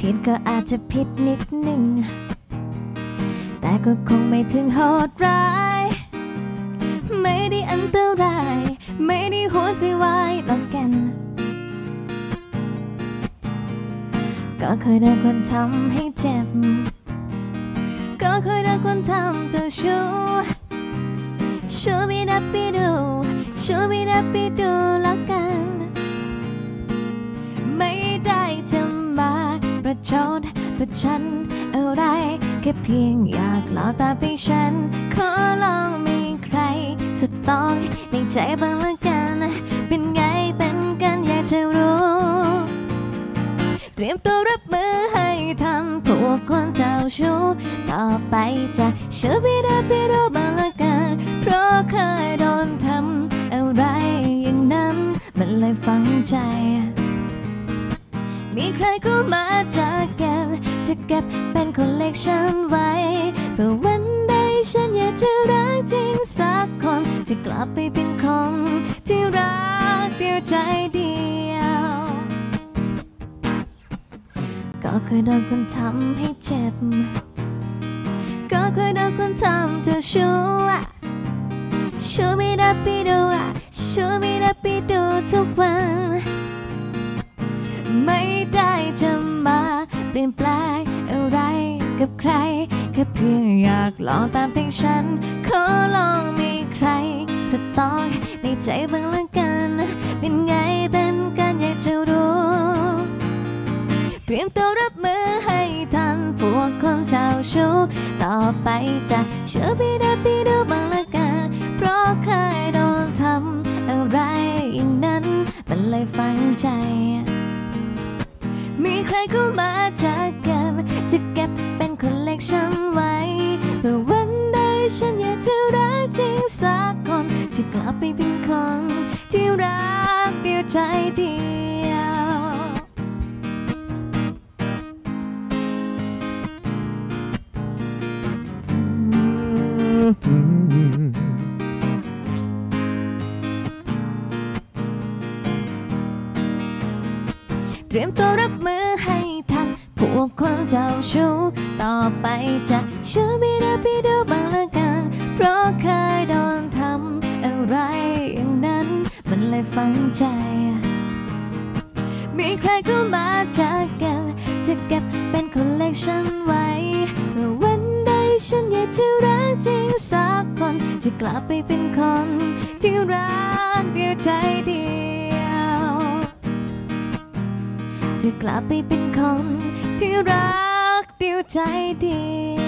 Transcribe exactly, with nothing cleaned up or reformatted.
ผิดก็อาจจะผิดนิดหนึ่งแต่ก็คงไม่ถึงโหดร้ายไม่ได้อันตรายไม่ได้หัวใจวายหรอกกันก็เคยโดนคนทำให้เจ็บก็เคยโดนคนทำเธอชูชูบิดับบิดูชูบิดับบิดูแล้วกันไม่ได้จะมาประชดประชันอะไรแค่เพียงอยากลองตามที่ฉันขอลองมีใครสักต้องในใจบ้างละกันเป็นไงเป็นกันอยากจะรู้เตรียมตัวรับมือให้ทันพวกคนเจ้าชู้ต่อไปจะชูบิดับบิดูบ้างละกันเพราะเคยโดนทำอะไรอย่างนั้นมันเลยฝังใจมีใครก็มาจะเก็บจะเก็บเป็นคนเล็กฉันไว้เพื่อวันใดฉันอยากจะรักจริงสักคนจะกลับไปเป็นคนที่รักเดียวใจเดียวก็เคยโดนคนทำให้เจ็บก็เคยโดนคนทำเธอชู้ชูบิดับบิดูชูบิดับบิดูทุกวันไม่ได้จะมาเปลี่ยนแปลงอะไรกับใครแค่เพียงอยากลองตามที่ฉันขอลองมีใครสักต้องในใจบ้างละกันเป็นไงเป็นกันอยากจะรู้เตรียมตัวรับมือให้ทันพวกคนเจ้าชู้ต่อไปจะชูบิดับบิดูบ้างละกันเพราะเคยโดนทำอะไรอย่างนั้นมันเลยฝังใจมีใครก็มาจะเก็บจะเก็บเป็นคนเล็กฉันไว้เพื่อวันใดฉันอยากจะรักจริงสักคนจะกลับไปเป็นคนที่รักเดียวใจเดียวเตรียมตัวรับมือให้ทันพวกคนเจ้าชู้ต่อไปจะชูบิดับบิดูบ้างละกันเพราะเคยโดนทำอะไรอย่างนั้นมันเลยฝังใจมีใครก็มาจะเก็บจะเก็บเป็นคนเล็กฉันไว้เพื่อวันใดฉันอยากจะรักจริงสักคนจะกลับไปเป็นคนที่รักเดียวใจเดียวจะกลับไปเป็นคนที่รักเดียวใจเดียว